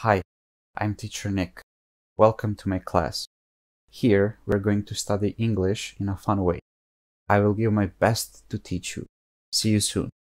Hi, I'm teacher Nick. Welcome to my class. Here, we're going to study English in a fun way. I will give my best to teach you. See you soon.